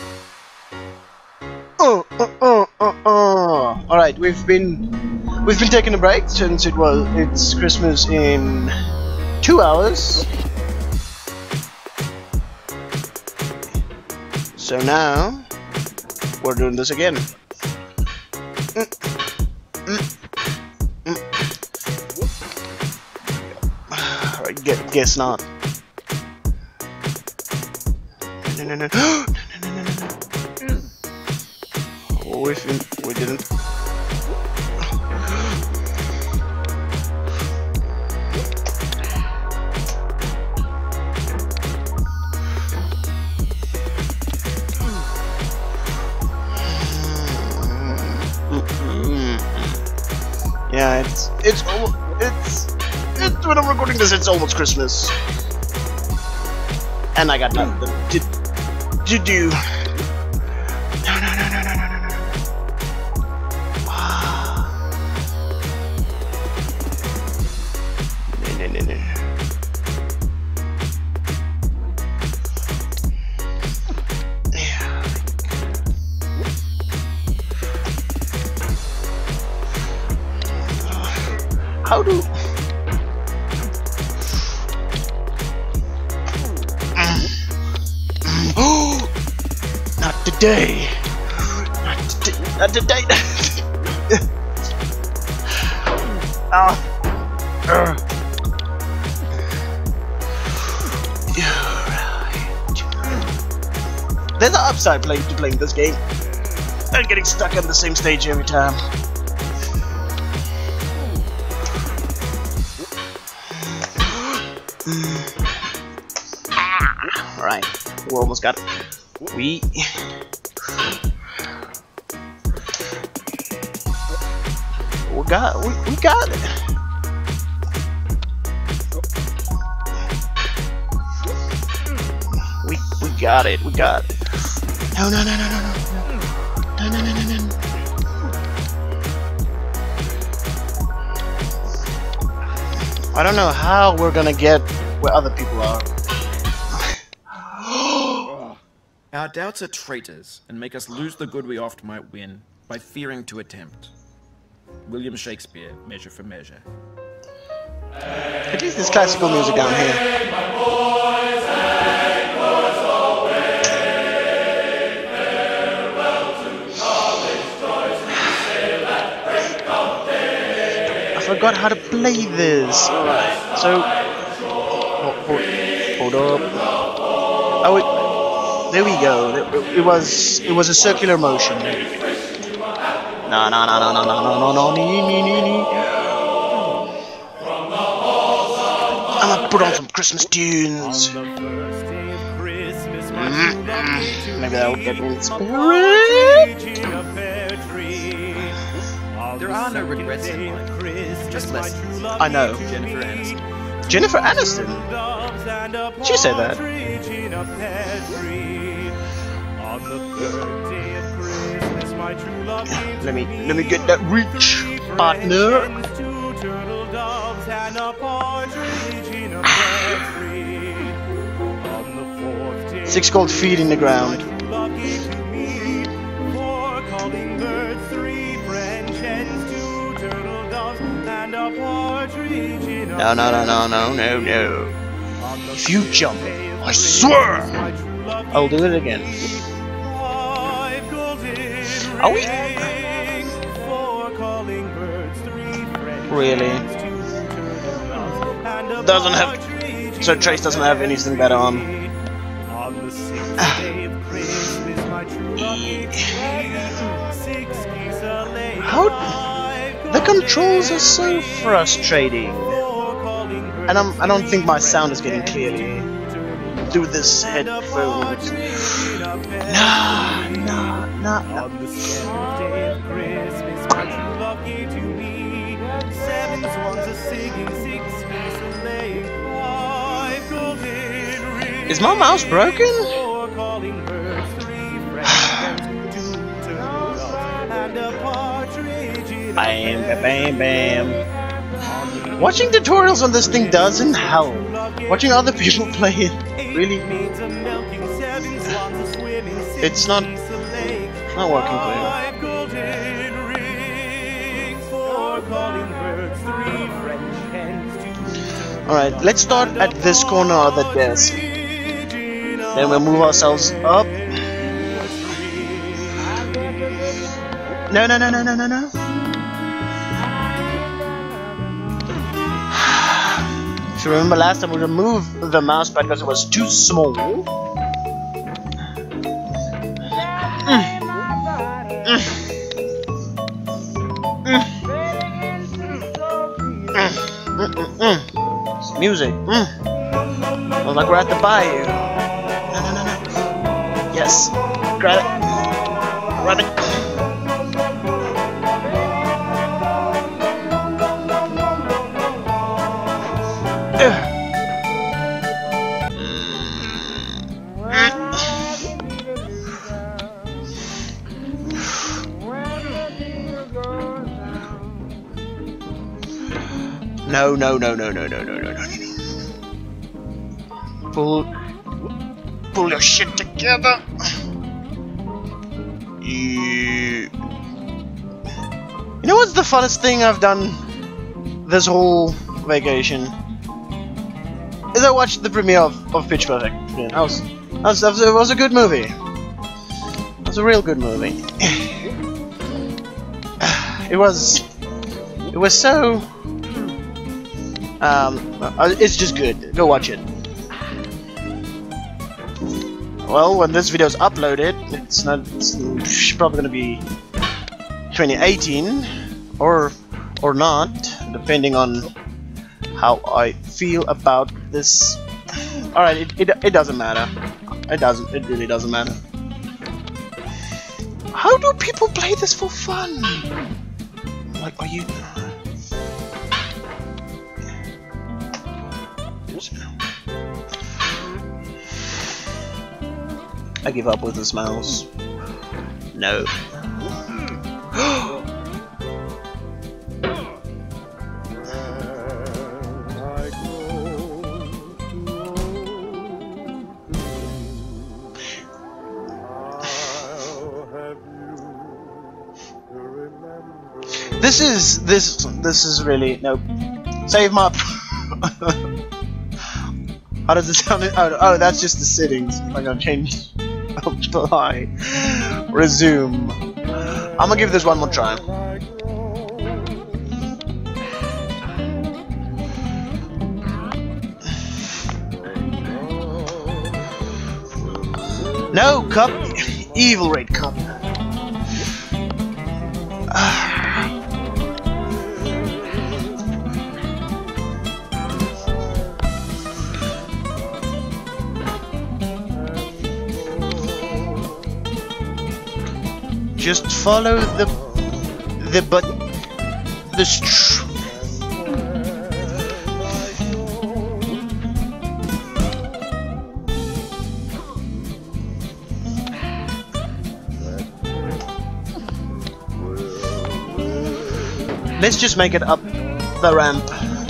Alright, we've been taking a break since it's Christmas in 2 hours. So now we're doing this again. Alright, guess not. No. Oh, we didn't. Yeah, it's when I'm recording this, it's almost Christmas, and I got nothing to do. No. Yeah. How do? Not today. Not today. There's an upside to playing this game and getting stuck on the same stage every time. Alright, we almost got it. We got it. We got it. No. I don't know how we're gonna get where other people are. Our doubts are traitors and make us lose the good we oft might win by fearing to attempt. William Shakespeare, Measure for Measure. At least there's classical music down here. I forgot how to play this. Alright, so hold up. Oh, there we go. It was a circular motion. No. I'm gonna put on some Christmas tunes. Maybe that'll get me inspired. There are no regrets in life, just lessons. I know. Jennifer Aniston. Jennifer Aniston? She said that. Let me get that reach, partner. 6 gold feet in the ground. No. If you jump, I swear I'll do it again. Are we? Really? Doesn't have. So Trace doesn't have anything better on. How? The controls are so frustrating, and I don't think my sound is getting clearly through this headphones. Nah. Is my mouse broken? Bam. Watching tutorials on this thing doesn't help. Watching other people play it really. It's not working for you. Alright, let's start at this corner of the desk. Then we'll move ourselves up. No. If you remember last time we removed the mouse pad because it was too small. Music. Well, like we're at the bayou. No. Yes. Grab it. Grab it. No. Pull your shit together. You know what's the funnest thing I've done this whole vacation? Is I watched the premiere of Pitch Perfect. Yeah, it was a good movie. It was a real good movie. It was so. It's just good. Go watch it. Well, when this video is uploaded, it's probably gonna be 2018 or not, depending on how I feel about this. All right, it doesn't matter. It really doesn't matter. How do people play this for fun? Like, are you? I give up with this mouse. No. This is really no. Save my. How does it sound? Oh, that's just the settings. I'm gonna change. Apply. Resume. I'm gonna give this one more try. No, cup. Evil red cup. Just follow the button. Let's just make it up the ramp.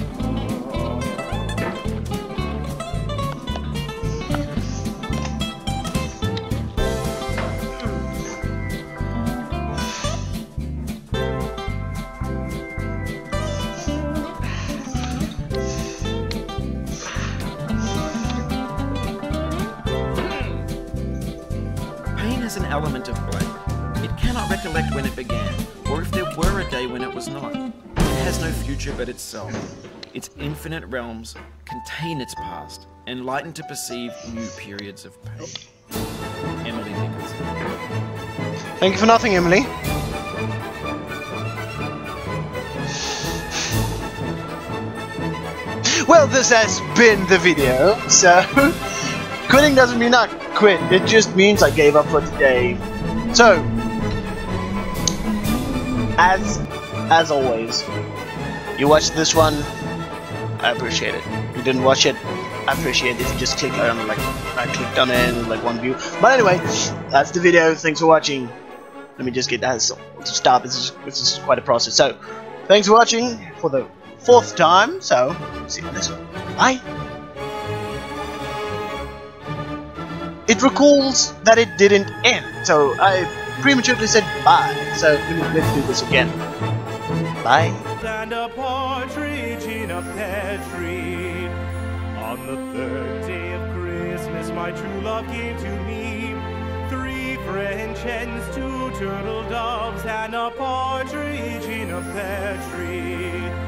An element of blank. It cannot recollect when it began, or if there were a day when it was not. It has no future but itself. Its infinite realms contain its past, enlightened to perceive new periods of pain. Emily Dickinson. Thank you for nothing, Emily. Well, this has been the video, so quitting doesn't mean I quit, it just means I gave up for today. So, as always, you watched this one, I appreciate it. You didn't watch it, I appreciate it if you just click on, like, I clicked on it in like one view. But anyway, that's the video, thanks for watching. Let me just get that to stop, this is quite a process. So, thanks for watching for the 4th time, so, see you next one. Bye! it recalls that it didn't end, so I prematurely said bye. So let's do this again. Bye. And a partridge in a pear tree. On the third day of Christmas, my true love came to me. 3 French hens, 2 turtle doves, and a partridge in a pear tree.